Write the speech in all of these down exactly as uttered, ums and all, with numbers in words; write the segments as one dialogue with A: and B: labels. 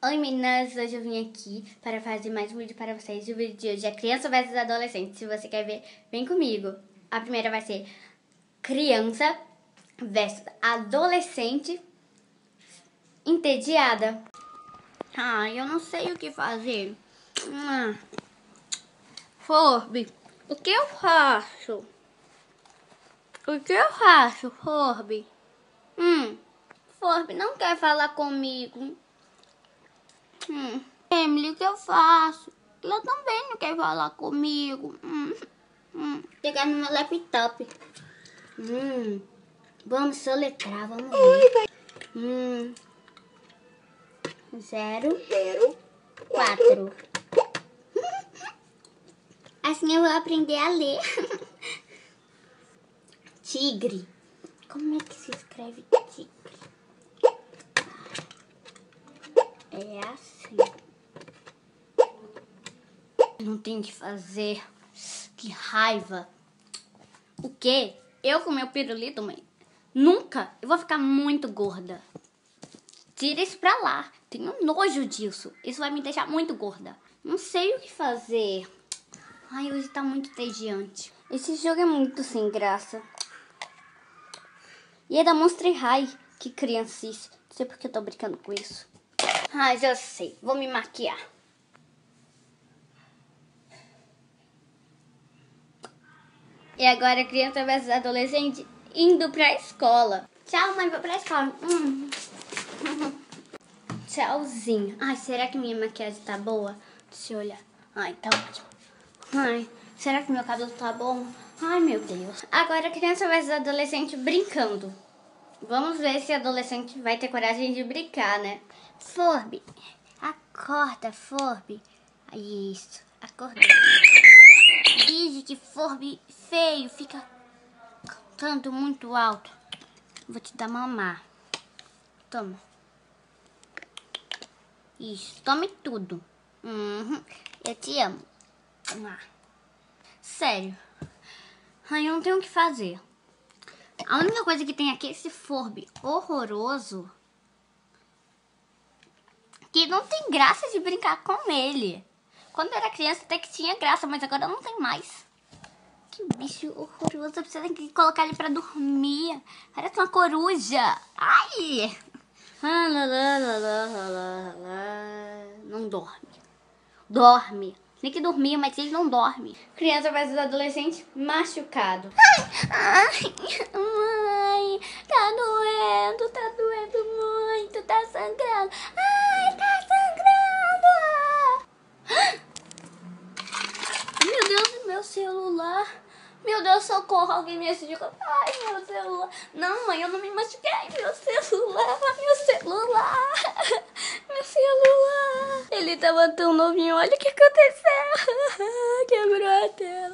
A: Oi meninas, hoje eu vim aqui para fazer mais um vídeo para vocês. O vídeo de hoje é criança versus adolescente. Se você quer ver, vem comigo. A primeira vai ser criança versus adolescente entediada. Ai, eu não sei o que fazer. Hum. Forbe, o que eu faço? O que eu faço, Forbe? Hum, Forbe não quer falar comigo. Hum. Emily, o que eu faço? Ela também não quer falar comigo. Hum. Hum. Pegar no meu laptop. Hum. Vamos soletrar, vamos ver. Hum. Zero. Zero. Quatro. Assim eu vou aprender a ler. Tigre. Como é que se escreve tigre? É assim. Não tenho o que fazer. Que raiva. O quê? Eu com meu pirulito, mãe? Nunca. Eu vou ficar muito gorda. Tira isso pra lá. Tenho nojo disso. Isso vai me deixar muito gorda. Não sei o que fazer. Ai, hoje tá muito entediante. Esse jogo é muito sem graça. E é da Monster High. Que criancice. Não sei porque eu tô brincando com isso. Ai, já sei. Vou me maquiar. E agora criança versus adolescente indo pra escola. Tchau, mãe, vou pra escola. Hum. Tchauzinho. Ai, será que minha maquiagem tá boa? Deixa eu olhar. Ai, tá ótimo. Ai, será que meu cabelo tá bom? Ai, meu Deus. Agora criança versus adolescente brincando. Vamos ver se adolescente vai ter coragem de brincar, né? Forbe, acorda, Forbe. Isso, acordou. Diz que Forbe feio, fica cantando muito alto. Vou te dar mamar. Toma. Isso, tome tudo. Uhum. Eu te amo. Ah. Sério. Ai, eu não tenho o que fazer. A única coisa que tem aqui é esse Forbe horroroso. Que não tem graça de brincar com ele. Quando eu era criança até que tinha graça, mas agora não tem mais. Que bicho horroroso. Você tem que colocar ele pra dormir. Parece uma coruja. Ai! Não dorme. Dorme. Tem que dormir, mas ele não dorme. Criança versus adolescente machucado. Ai, ai, mãe, tá doendo, tá doendo muito, tá sangrando. Ai, tá sangrando. Meu Deus, meu celular. Meu Deus, socorro, alguém me ajuda. Ai, meu celular. Não, mãe, eu não me machuquei. Meu celular, meu celular. Meu celular. Ele tava tão novinho, olha o que aconteceu. Quebrou a tela.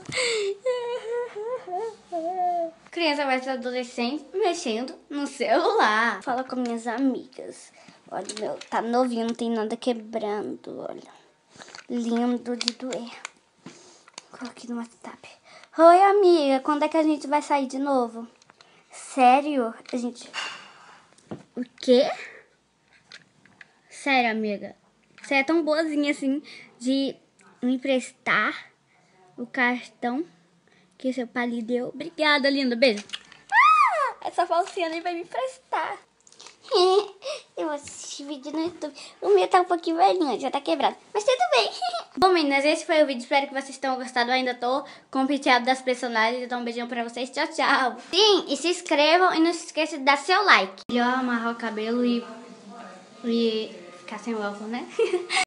A: Criança versus adolescente mexendo no celular. Fala com minhas amigas. Olha, meu, tá novinho, não tem nada quebrando, olha. Lindo de doer. Coloquei no WhatsApp. Oi, amiga, quando é que a gente vai sair de novo? Sério? A gente... O quê? Sério, amiga. Você é tão boazinha assim de me emprestar o cartão que seu pai lhe deu. Obrigada, linda. Beijo. Ah, essa falsinha nem vai me emprestar. Eu assisti vídeo no YouTube. O meu tá um pouquinho velhinho, já tá quebrado. Mas tudo bem. Bom, meninas, esse foi o vídeo. Espero que vocês tenham gostado. Eu ainda tô com o penteado das personagens. Então, um beijinho pra vocês. Tchau, tchau. Sim, e se inscrevam e não se esqueça de dar seu like. Melhor amarrar o cabelo e, e ficar sem o óculos, né?